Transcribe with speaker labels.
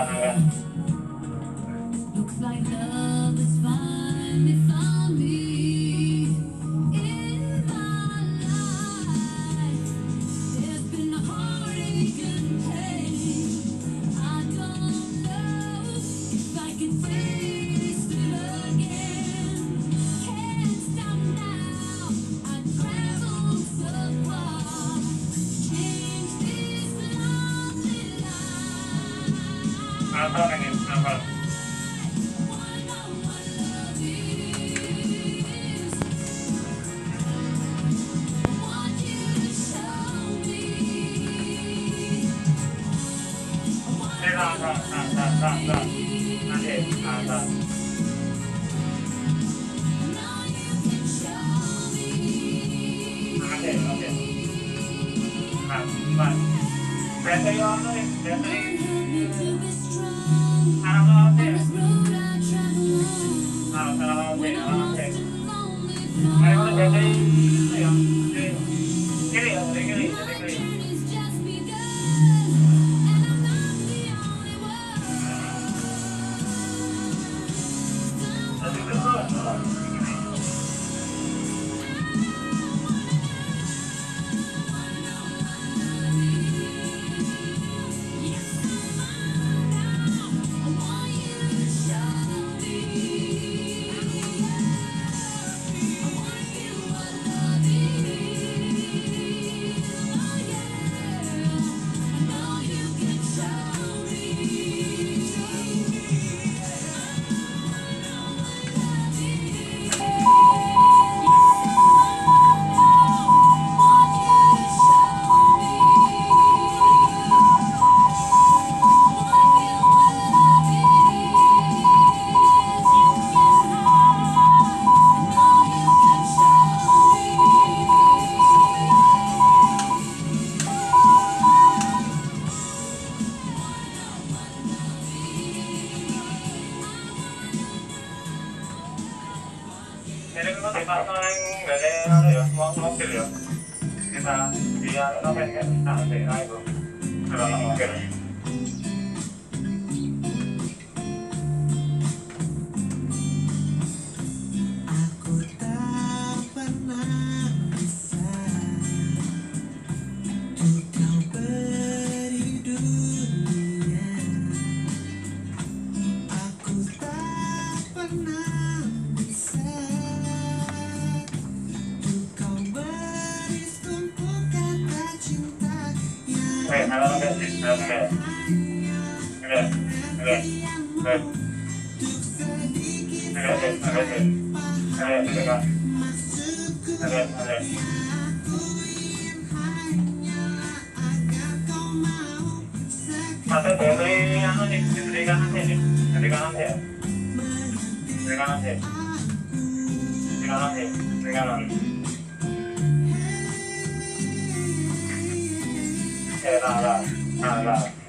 Speaker 1: agak.
Speaker 2: Looks like love is finally found me in my life. There's been heartache and pain. I don't know if I can face it again. Can't stop now. I traveled so far. Change this lonely life.
Speaker 1: Apa pengen apa? Jadi memang dipasang dari apa ya, mobil ya. Kita dia apa kan? Nanti itu kalau mobil.
Speaker 3: Aku tak pernah bisa untuk kau beri dunia. Aku tak pernah bisa untuk kau beri setumpuk kata cinta yang
Speaker 1: Halo, oke. Masa dari anu nih, dari kanan sih, dari kanan sih, dari kanan sih, dari kanan sih, dari kanan. Lah.